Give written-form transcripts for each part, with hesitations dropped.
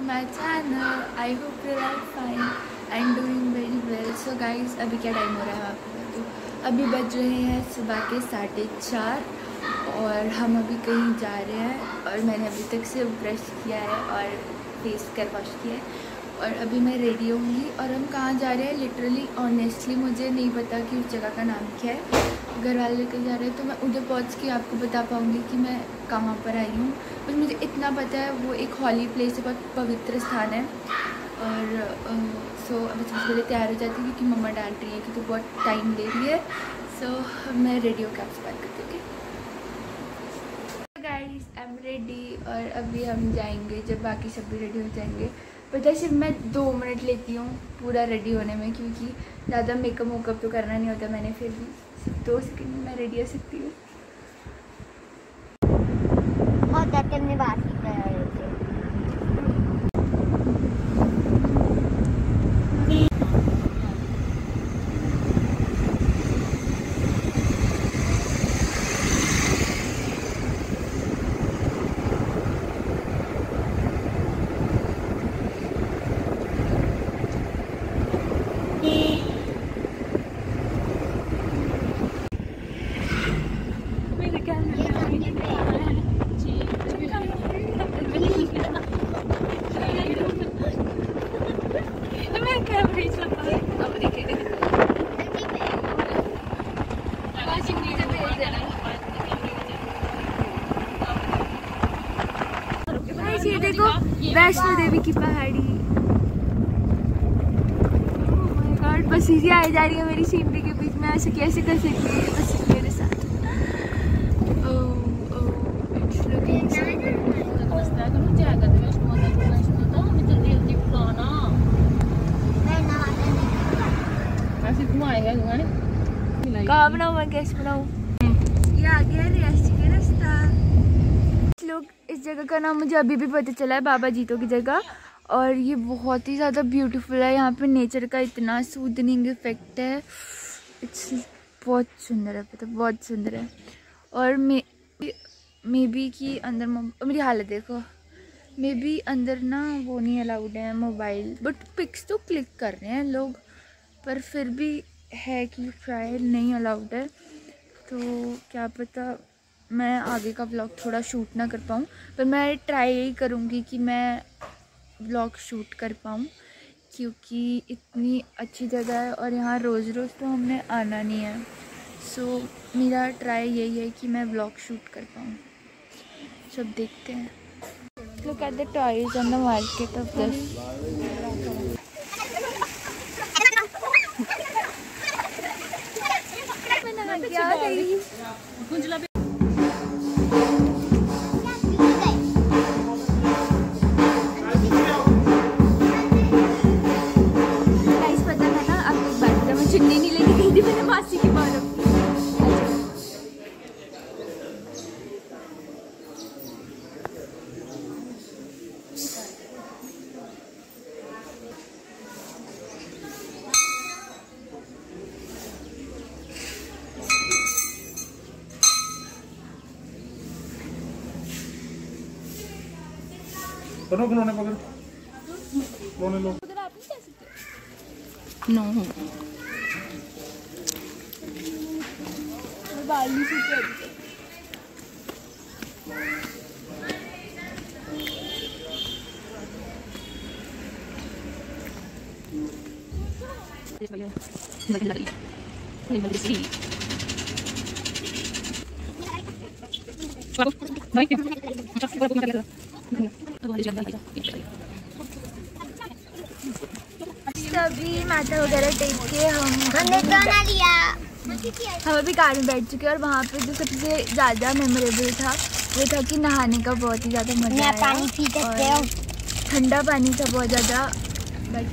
my channel. I hope you are fine and doing very well. So guys, अभी क्या time हो रहा है आपको बता दूँ। अभी बज रहे हैं सुबह के 4:30 और हम अभी कहीं जा रहे हैं और मैंने अभी तक सिर्फ ब्रश किया है और फेस कर वॉश किया है और अभी मैं रेडी होंगी। और हम कहाँ जा रहे हैं लिटरली ऑनेस्टली मुझे नहीं पता कि उस जगह का नाम क्या है। घर वाले लेकर जा रहे हैं तो मैं उधर पहुँच के आपको बता पाऊँगी कि मैं कहाँ पर आई हूँ। बस मुझे इतना पता है वो एक हॉली प्लेस है, बहुत पवित्र स्थान है। और सो अभी सबसे पहले तैयार हो जाती है क्योंकि मम्मा डांट रही है कि तू बहुत टाइम ले रही है। सो मैं रेडी होकर आपसे बात करती हूँ। गाइस आई एम रेडी और अभी हम जाएंगे जब बाकी सब भी रेडी हो जाएंगे। पता है सिर्फ मैं 2 मिनट लेती हूँ पूरा रेडी होने में क्योंकि ज़्यादा मेकअप तो करना नहीं होता। मैंने फिर भी सिर्फ 2 सेकंड में मैं रेडी हो सकती हूँ। बहुत देर में बात कर रहे थे। ये देखो वैष्णो देवी की पहाड़ी। और बस इसी आई जा रही है मेरी सीनरी के बीच में। ऐसे कैसे कर सकती है बस मेरे साथ। इट्स लुकिंग कहाँ बनाऊँ मैं, कैसे बनाऊँ। ये आ गया रियासी का रास्ता। लोग इस जगह का नाम मुझे अभी भी पता चला है, बाबा जीतो की जगह। और ये बहुत ही ज़्यादा ब्यूटीफुल है। यहाँ पे नेचर का इतना सूदनिंग इफेक्ट है। इट्स बहुत सुंदर है, पता बहुत सुंदर है। और मे बी कि अंदर मेरी हालत देखो, मे बी अंदर ना वो नहीं अलाउड है मोबाइल, बट पिक्स तो क्लिक कर रहे हैं लोग। पर फिर भी है कि शायद नहीं अलाउड है। तो क्या पता मैं आगे का व्लॉग थोड़ा शूट ना कर पाऊँ, पर मैं ट्राई यही करूँगी कि मैं व्लॉग शूट कर पाऊँ क्योंकि इतनी अच्छी जगह है और यहाँ रोज़ रोज़ तो हमने आना नहीं है। सो मेरा ट्राई यही है कि मैं व्लॉग शूट कर पाऊँ। सब देखते हैं। Look at the toys on the market of this. क्या गई? चुन्नी नहीं लेके गई थी मैंने मासी की बार। खिलौने पकड़ खिलौने लो। उधर आप नहीं जा सकते। नो बाल नहीं सूखे अभी अभी माथा वगैरह टेक के हमने बना लिया। हम अभी कार में बैठ चुके हैं और वहाँ पे जो सबसे ज़्यादा मेमोरेबल था वो था कि नहाने का बहुत ही ज़्यादा मजा आया। पानी पी सकते हो, ठंडा पानी था बहुत ज़्यादा। बट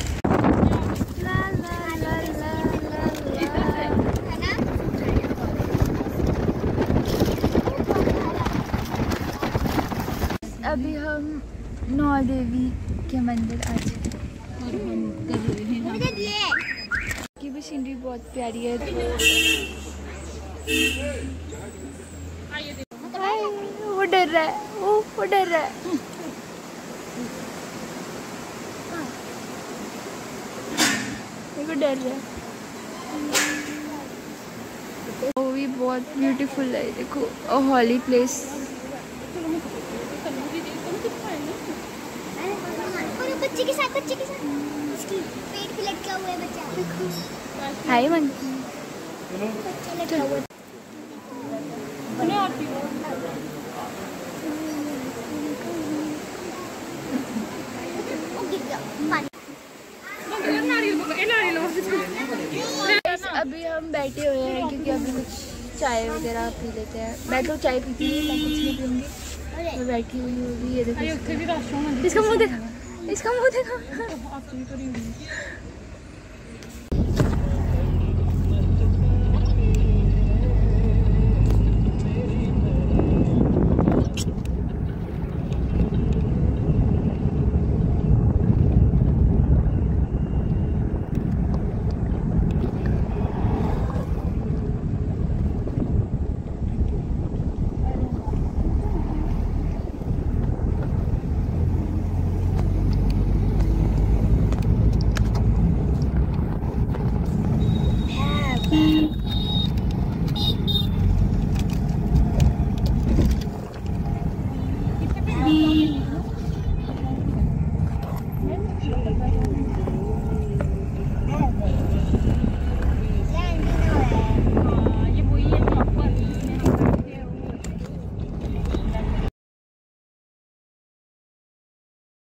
अभी हम नौ देवी के मंदिर आ चुके हैं। की भी सीनरी बहुत प्यारी है। वो डर रहा है, वो डर रहा है। पे डर रहा है। वो भी बहुत ब्यूटीफुल है, देखो हॉली प्लेस। बच्चे के साथ इसकी पेट पे लटका हुआ है बच्चा। हाय मन बच्चा लटका हुआ है। गिर गया पानी। अभी हम बैठे हुए हैं क्योंकि अभी कुछ चाय वगैरह पी लेते हैं। मैं तो चाय पीती हूँ, मैं कुछ नहीं पीऊँगी। मैं बैठी हुई हूँ, ये देखो इसका मुँह देखा, इसका मुँह देखा।